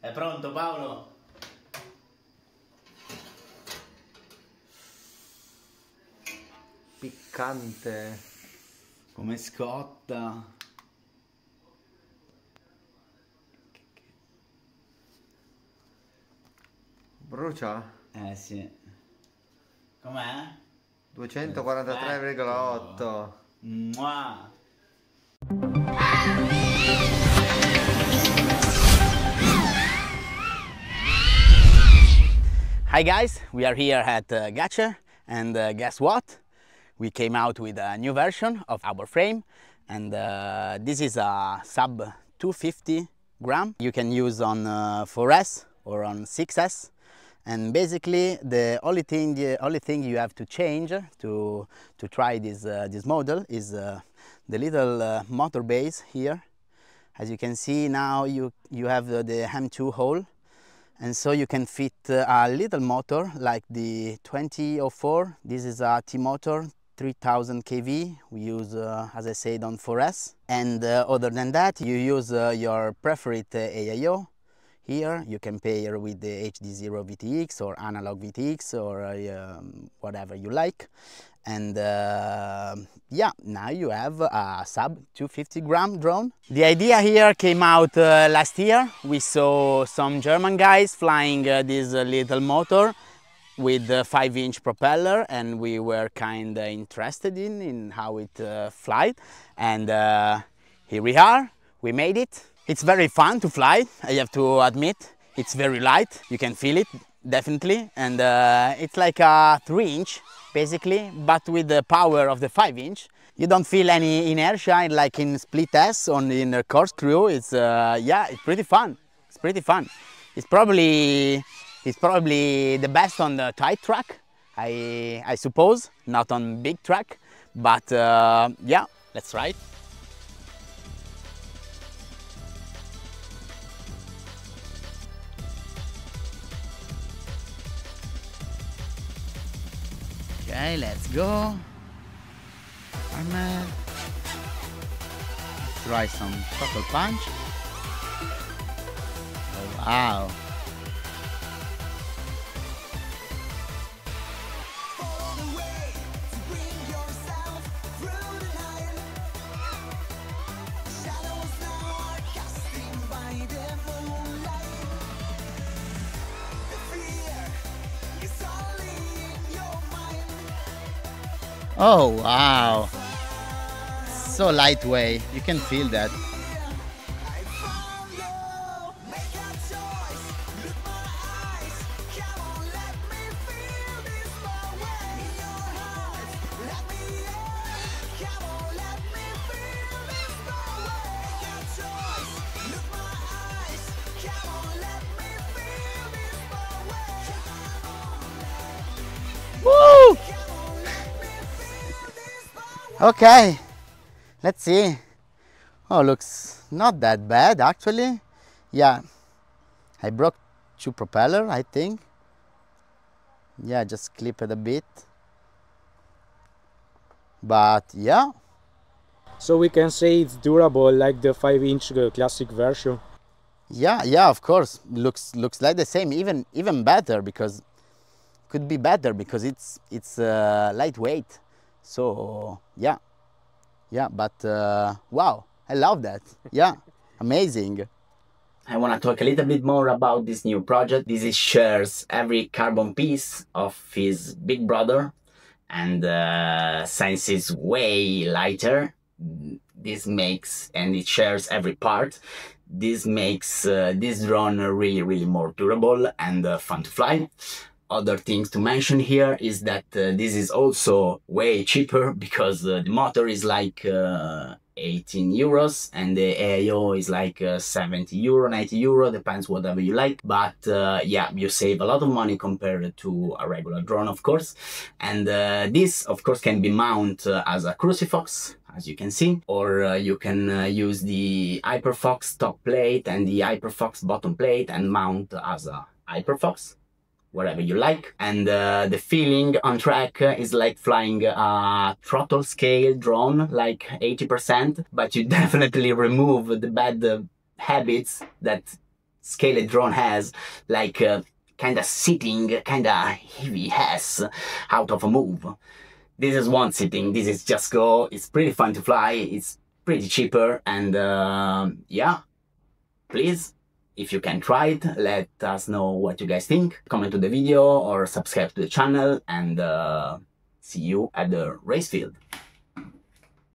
È pronto Paolo? Piccante. Come scotta. Brucia? Eh sì. Com'è? 243,8. Mua. Hi guys, we are here at Gatcher, and guess what? We came out with a new version of our frame, and this is a sub 250 gram. You can use on 4S or on 6S, and basically the only thing you have to change to try this model is the little motor base here. As you can see now, you have the M2 hole. And so you can fit a little motor like the 2004. This is a T-motor, 3000 kV. We use, as I said, on 4S. And other than that, you use your preferred AIO. Here you can pair with the HD0 VTX or analog VTX or whatever you like. And yeah, now you have a sub 250 gram drone. The idea here came out last year. We saw some German guys flying this little motor with a 5-inch propeller, and we were kind of interested in how it flies. And here we are, we made it. It's very fun to fly, I have to admit. It's very light, you can feel it, definitely. And it's like a 3-inch, basically, but with the power of the 5-inch. You don't feel any inertia like in Split S or in the corkscrew. It's yeah, it's pretty fun. It's pretty fun. It's probably the best on the tight track, I suppose, not on big track. But yeah, let's try it. Okay, let's go. Armor. Let's try some throttle punch. Oh wow. Oh wow, so lightweight, you can feel that. Woo! Okay, let's see. Oh, looks not that bad actually. Yeah, I broke 2 propeller, I think. Yeah, just clip it a bit. But yeah. So we can say it's durable like the 5-inch classic version. Yeah, of course. Looks like the same, even better, because could be better because it's lightweight. So yeah, but wow, I love that. Yeah, amazing. I want to talk a little bit more about this new project. This is shares every carbon piece of his big brother, and since it's way lighter, this makes, and it shares every part. This makes this drone really more durable and fun to fly. Other things to mention here is that this is also way cheaper because the motor is like 18 euros and the AIO is like 70 euro, 90 euro, depends whatever you like. But yeah, you save a lot of money compared to a regular drone, of course. And this, of course, can be mounted as a Crucifix, as you can see, or you can use the Hyperfox top plate and the Hyperfox bottom plate and mount as a Hyperfox, whatever you like. And the feeling on track is like flying a throttle scale drone, like 80%, but you definitely remove the bad habits that scaled drone has, like kind of sitting, kind of heavy ass out of a move. This is one sitting, this is just go, it's pretty fun to fly, it's pretty cheaper, and yeah, please, if you can try it, let us know what you guys think. Comment to the video or subscribe to the channel, and see you at the race field.